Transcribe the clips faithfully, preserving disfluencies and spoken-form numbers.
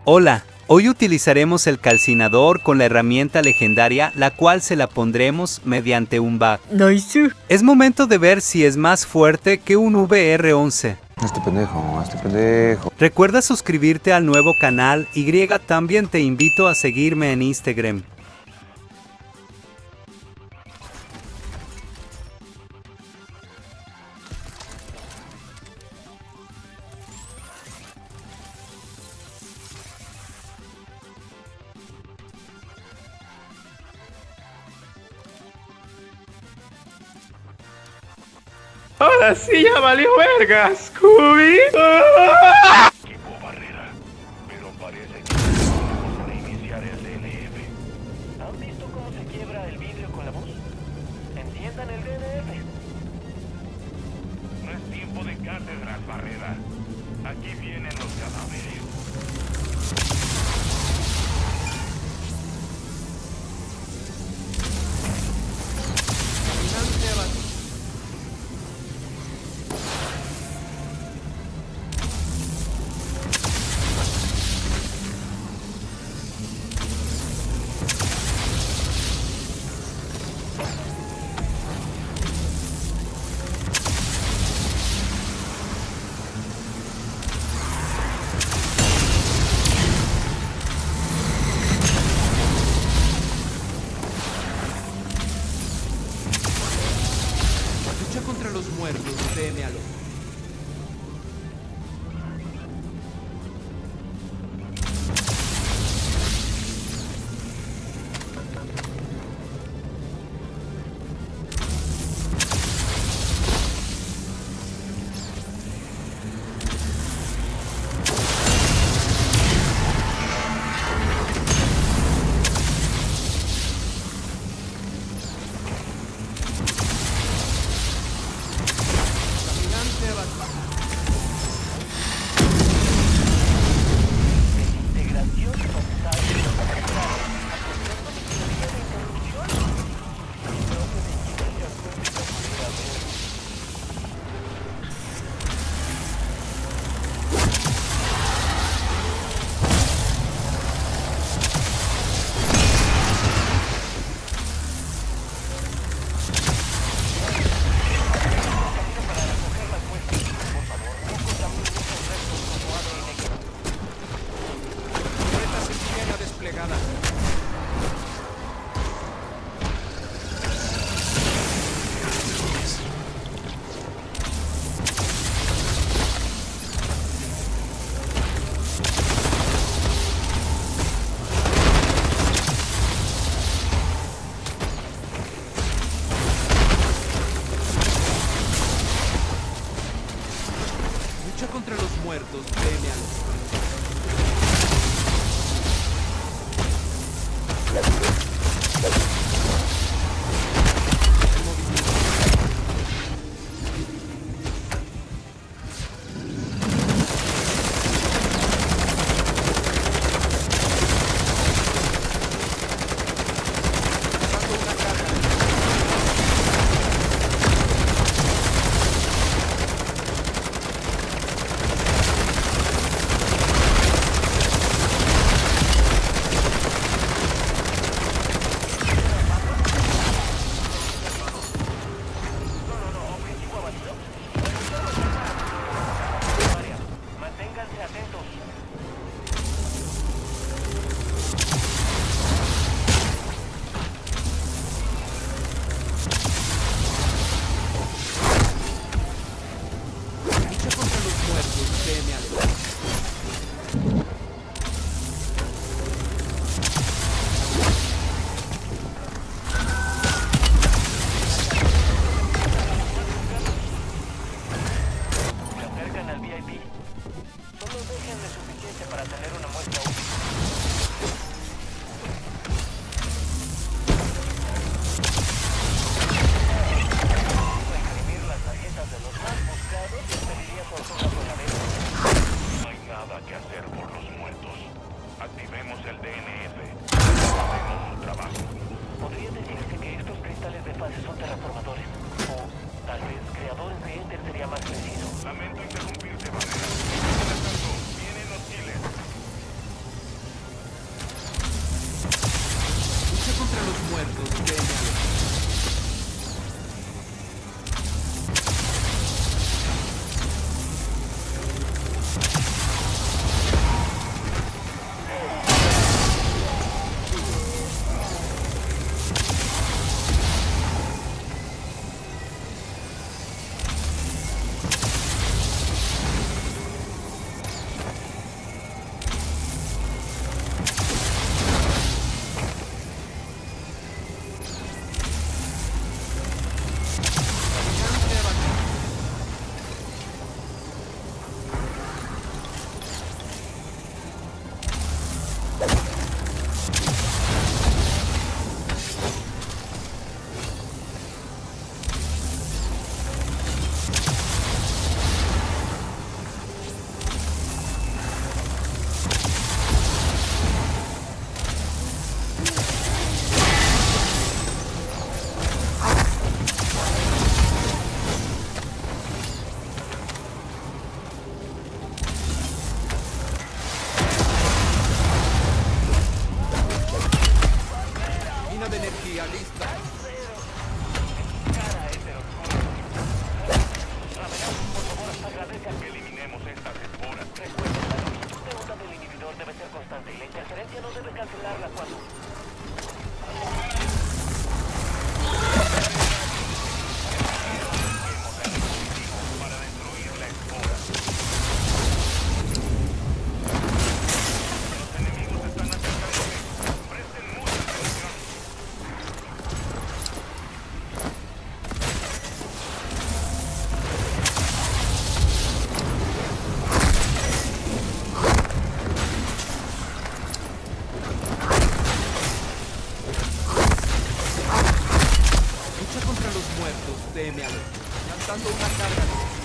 Hola, hoy utilizaremos el calcinador con la herramienta legendaria, la cual se la pondremos mediante un bug. Nice. Es momento de ver si es más fuerte que un V R once. Este pendejo, este pendejo. Recuerda suscribirte al nuevo canal Y, también te invito a seguirme en Instagram. Ahora sí ya valió verga, Scooby. Equipo Barrera, pero parece que vamos a reiniciar el D N F. ¿Han visto cómo se quiebra el vidrio con la voz? Enciendan el D N F. No es tiempo de cátedras, Barrera. Aquí vienen los cadáveres. Lucha contra los muertos, témealo. Integración total de los afectados. Acordando de ingeniería de interrupción. El profe de ingeniería acústica pudiera ver. Torreta sirena desplegada. Lucha contra los muertos, témealo. Manténganse atentos. Lucha contra los muertos, témealo. Se acercan al V I P. Solo déjenle suficiente para tener una muestra útil. Para imprimir las tarjetas de los más buscados, les pediría su autógrafo en la mesa. No hay nada que hacer por los muertos. Activemos el D N F. Hacemos su trabajo. Podría decirse que estos cristales de fase son terraformadores. O tal vez creadores de Ender sería más preciso. Lamento interrumpirte, Barrera. Mientras tanto, vienen los killers. debe ser constante y la interferencia no debe cancelarla cuando... Para destruir la espora. Los enemigos están acercándose. Presten mucha atención. Lucha contra los muertos, teme a los... Lanzando una carga de energía.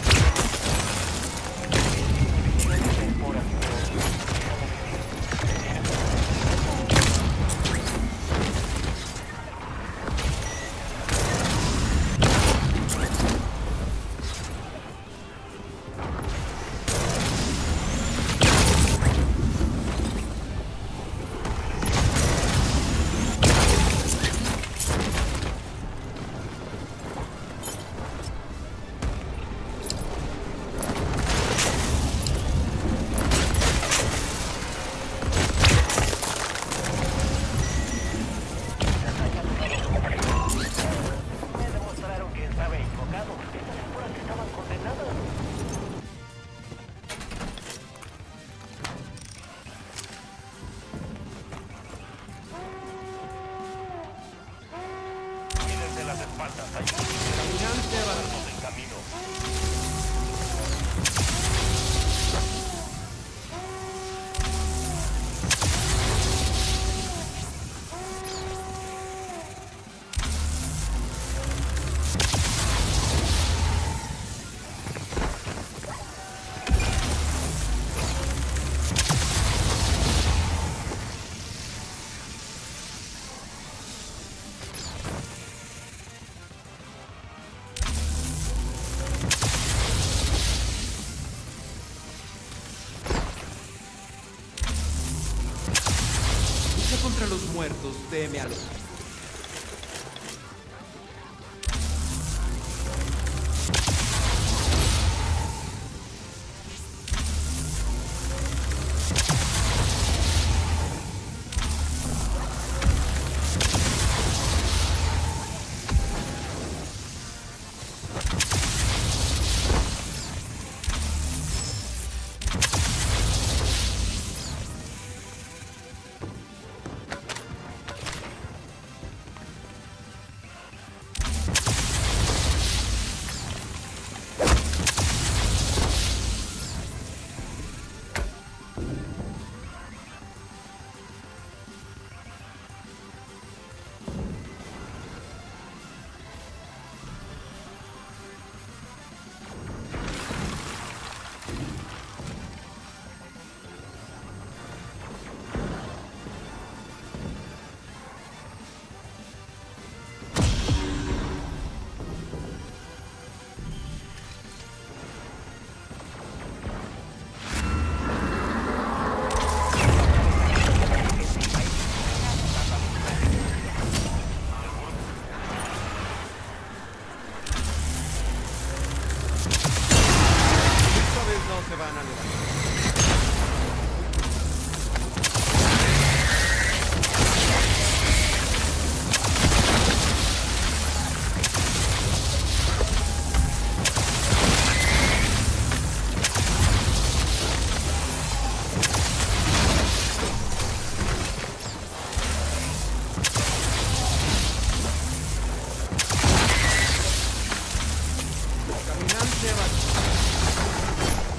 Me demostraron que estaba equivocado. Estas esporas estaban condenadas. Cuídense las espaldas. Hay un Caminante avanza. en camino. Lucha contra los muertos, teme a los... Esta vez no se van a levantar. Caminante avanza.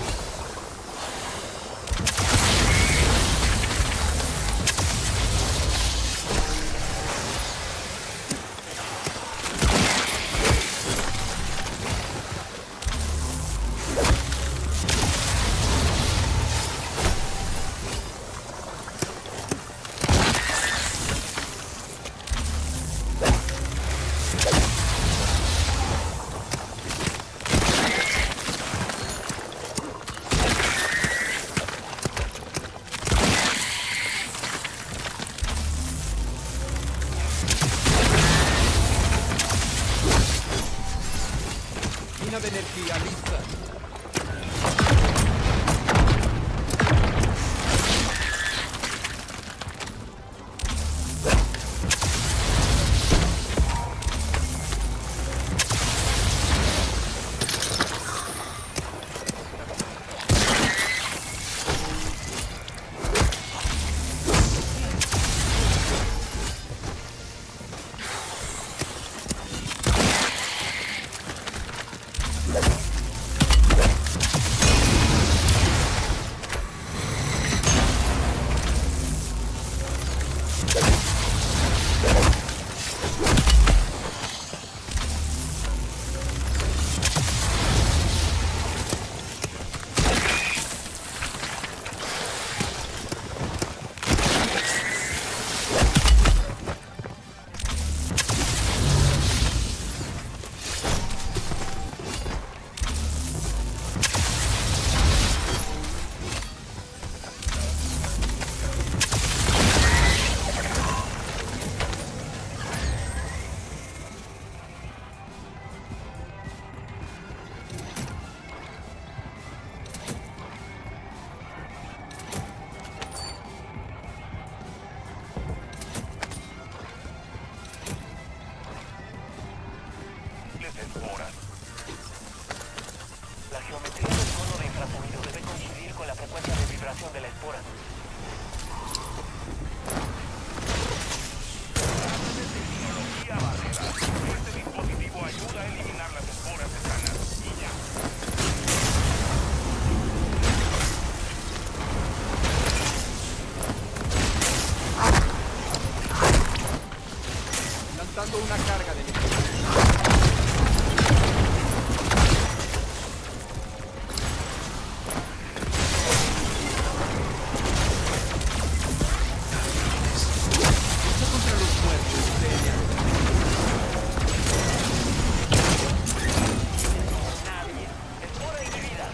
Mina de energía lista. Lanzando una carga de electricidad. Lucha contra los muertos de Nadie. Es hora de mi vida.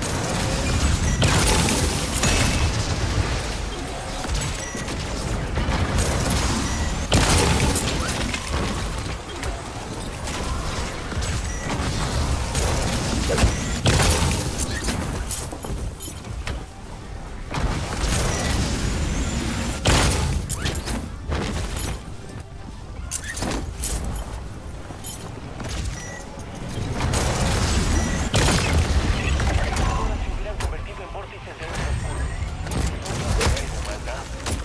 Ahora se hubieran convertido en vórtices de luz oscura. Otra vez de maldad.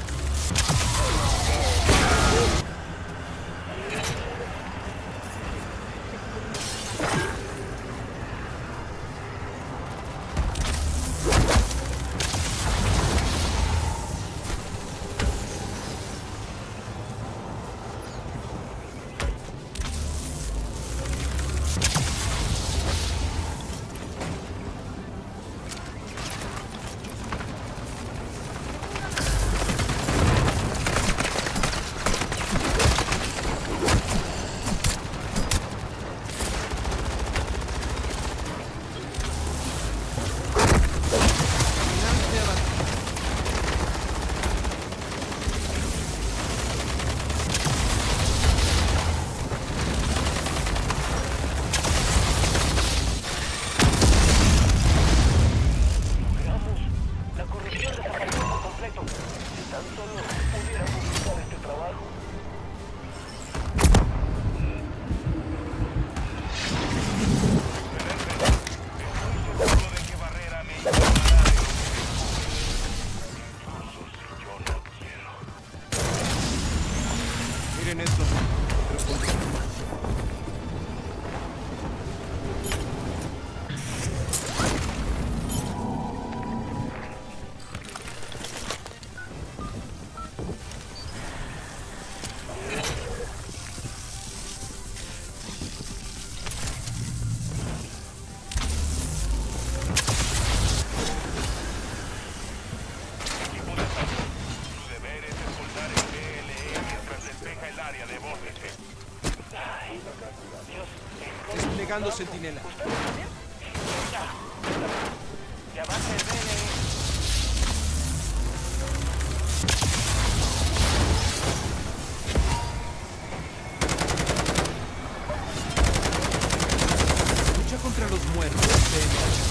Logramos. La corrupción desapareció por completo. Si tan solo pudiera publicar este trabajo. Estoy seguro de que Barrera me informará de lo que descubre. Incluso si yo no quiero. Miren esto. Equipo de salud. Su deber es escoltar el P L E mientras despeja el área de vórtice. Ay, Dios. Desplegando centinela. ¿Ustedes también? Ya. Que avance el D N E. Lucha contra los muertos de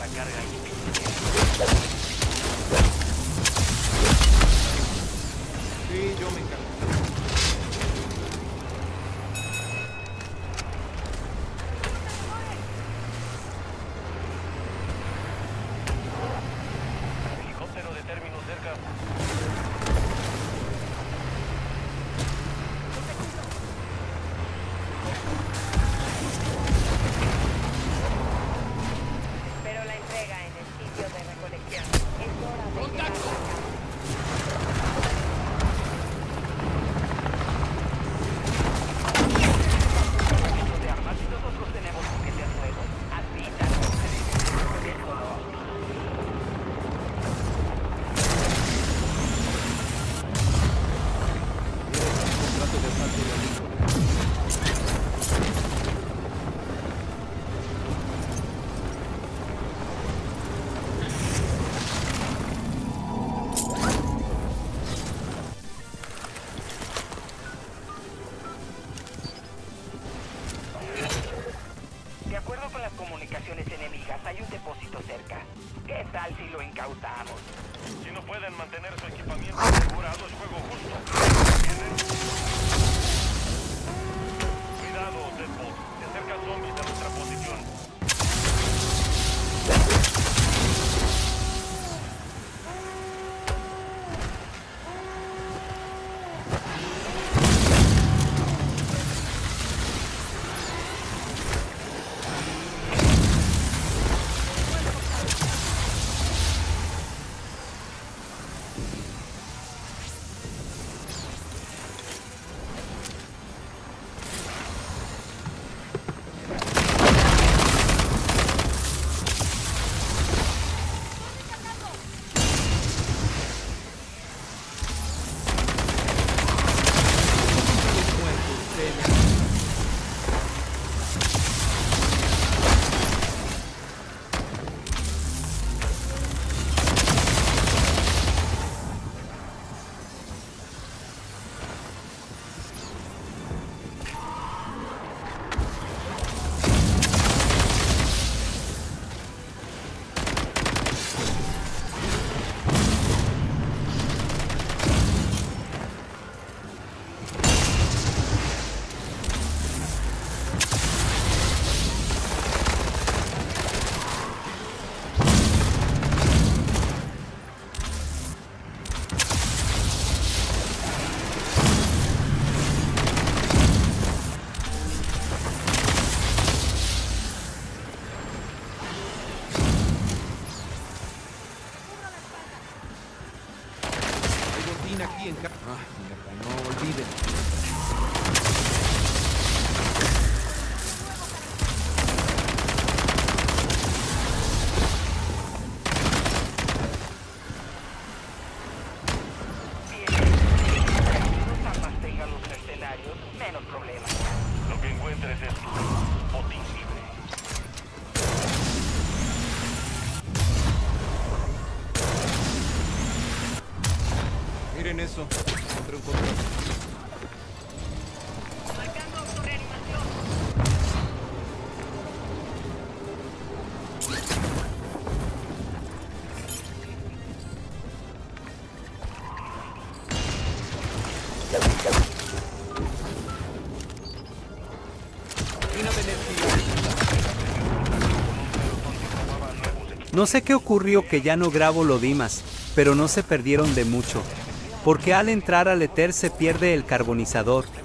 la carga y Sí, yo me encargo. helicóptero de término cerca. Espero la entrega en el sitio de recolección. Es hora de llegar a la casa. De armas y nosotros tenemos juguetes nuevos. Admítanlo. Esto no. Contrato de asalto de amigo. De acuerdo con las comunicaciones enemigas, hay un depósito cerca. ¿Qué tal si lo incautamos? Si no pueden mantener su equipamiento asegurado, es juego justo. ¿Entienden? Cuidado, Deadpool. Se acercan zombies a nuestra posición. Hay botín aquí en casa. Ah, mierda, no olviden. Mientras armas tengan los mercenarios, menos problemas. Lo que encuentres es botín libre. Miren eso. Encontré un contrato. Marcando autorreanimación. Mina de energía. No sé qué ocurrió que ya no grabo lo Dimas, pero no se perdieron de mucho. Porque al entrar al éter se pierde el carbonizador,